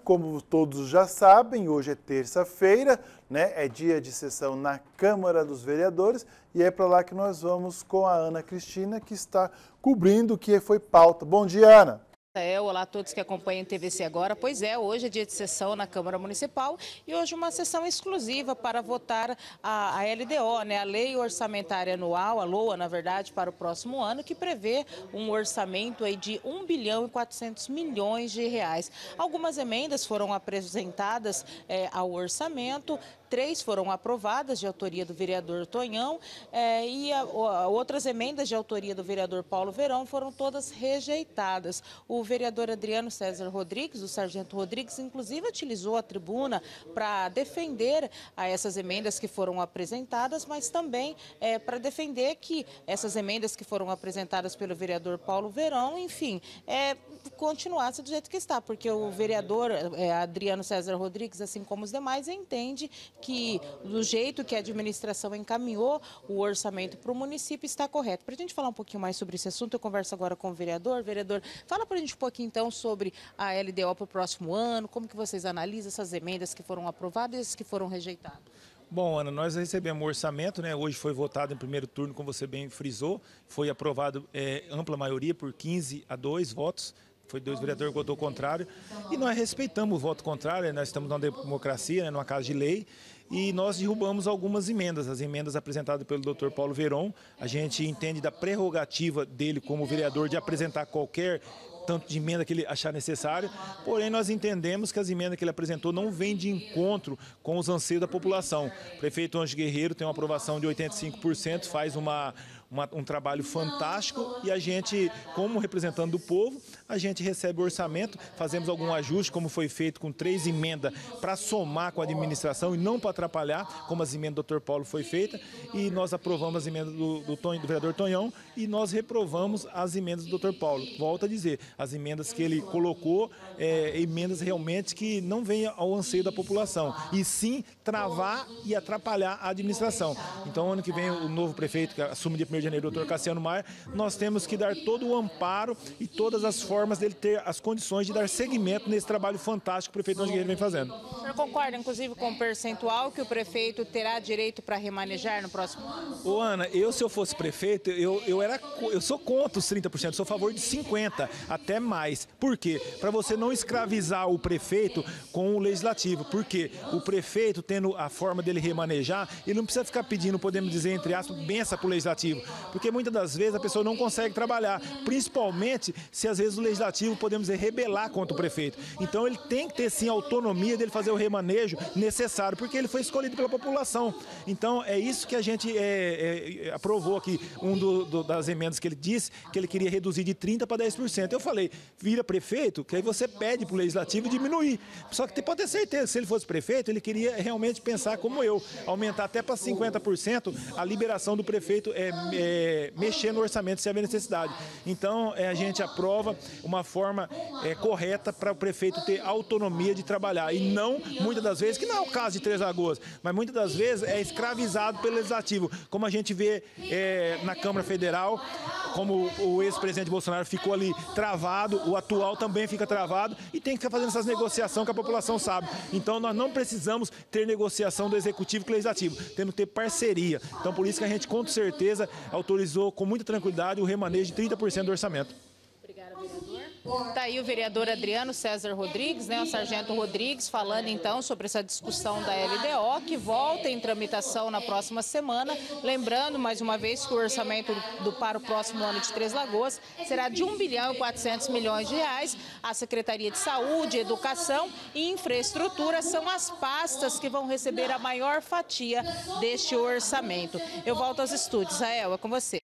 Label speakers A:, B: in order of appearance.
A: como todos já sabem, hoje é terça-feira, né? É dia de sessão na Câmara dos Vereadores e é para lá que nós vamos com a Ana Cristina, que está cobrindo o que foi pauta. Bom dia, Ana.
B: Olá a todos que acompanham a TVC Agora. Pois é, hoje é dia de sessão na Câmara Municipal e hoje uma sessão exclusiva para votar a LDO, né? A Lei Orçamentária Anual, a LOA, na verdade, para o próximo ano, que prevê um orçamento aí de 1 bilhão e 400 milhões de reais. Algumas emendas foram apresentadas ao orçamento, 3 foram aprovadas de autoria do vereador Tonhão e outras emendas de autoria do vereador Paulo Verão foram todas rejeitadas. O vereador Adriano César Rodrigues, o sargento Rodrigues, inclusive utilizou a tribuna para defender essas emendas que foram apresentadas, mas também para defender que essas emendas que foram apresentadas pelo vereador Paulo Verão, enfim, continuasse do jeito que está, porque o vereador Adriano César Rodrigues, assim como os demais, entende que do jeito que a administração encaminhou o orçamento para o município está correto. Para a gente falar um pouquinho mais sobre esse assunto, eu converso agora com o vereador. Vereador, fala para a gente um pouquinho então sobre a LDO para o próximo ano, como que vocês analisam essas emendas que foram aprovadas e as que foram rejeitadas?
C: Bom, Ana, nós recebemos o orçamento, né? Hoje foi votado em primeiro turno, como você bem frisou, foi aprovado ampla maioria por 15-2 votos. Foi 2 vereadores que votou contrário e nós respeitamos o voto contrário, nós estamos numa democracia, né, numa casa de lei, e nós derrubamos algumas emendas, as emendas apresentadas pelo Dr. Paulo Verón. A gente entende da prerrogativa dele como vereador de apresentar qualquer tanto de emenda que ele achar necessário, porém nós entendemos que as emendas que ele apresentou não vêm de encontro com os anseios da população. O prefeito Anjo Guerreiro tem uma aprovação de 85%, faz um trabalho fantástico e a gente, como representante do povo, a gente recebe o orçamento, fazemos algum ajuste, como foi feito com 3 emendas para somar com a administração e não para atrapalhar, como as emendas do Dr. Paulo foi feita, e nós aprovamos as emendas do vereador Tonhão e nós reprovamos as emendas do Dr. Paulo. Volto a dizer, as emendas que ele colocou, emendas realmente que não vêm ao anseio da população, e sim travar e atrapalhar a administração. Então, ano que vem, o novo prefeito, que assume de 1º de janeiro, o doutor Cassiano Maia, nós temos que dar todo o amparo e todas as formas dele ter as condições de dar seguimento nesse trabalho fantástico que o prefeito Anjo Guerreiro vem fazendo.
B: O senhor concorda, inclusive, com o percentual que o prefeito terá direito para remanejar no próximo ano?
C: Ô, Ana, se eu fosse prefeito, eu sou contra os 30%, sou a favor de 50%, até mais. Por quê? Para você não escravizar o prefeito com o legislativo. Por quê? O prefeito, tendo a forma dele remanejar, ele não precisa ficar pedindo, podemos dizer, entre aspas, benção para o legislativo. Porque muitas das vezes a pessoa não consegue trabalhar, principalmente se às vezes o legislativo, podemos dizer, rebelar contra o prefeito. Então ele tem que ter sim a autonomia dele fazer o remanejo necessário, porque ele foi escolhido pela população. Então é isso que a gente aprovou aqui, das emendas que ele disse, que ele queria reduzir de 30% para 10%. Eu falei, vira prefeito, que aí você pede para o legislativo diminuir. Só que pode ter certeza que se ele fosse prefeito, ele queria realmente pensar como eu, aumentar até para 50% a liberação do prefeito mexer no orçamento se haver necessidade. Então, a gente aprova uma forma correta para o prefeito ter autonomia de trabalhar e não, muitas das vezes, que não é o caso de Três Lagoas, mas muitas das vezes é escravizado pelo legislativo, como a gente vê na Câmara Federal, como o ex-presidente Bolsonaro ficou ali travado, o atual também fica travado e tem que ficar fazendo essas negociações que a população sabe. Então, nós não precisamos ter negociação do executivo com o legislativo, temos que ter parceria. Então, por isso que a gente, com certeza, autorizou com muita tranquilidade o remanejo de 30% do orçamento.
B: Obrigada, vereador. Está aí o vereador Adriano César Rodrigues, né, o sargento Rodrigues, falando então sobre essa discussão da LDO, que volta em tramitação na próxima semana. Lembrando, mais uma vez, que o orçamento para o próximo ano de Três Lagoas será de 1 bilhão e 400 milhões de reais. A Secretaria de Saúde, Educação e Infraestrutura são as pastas que vão receber a maior fatia deste orçamento. Eu volto aos estúdios. Ael, é com você.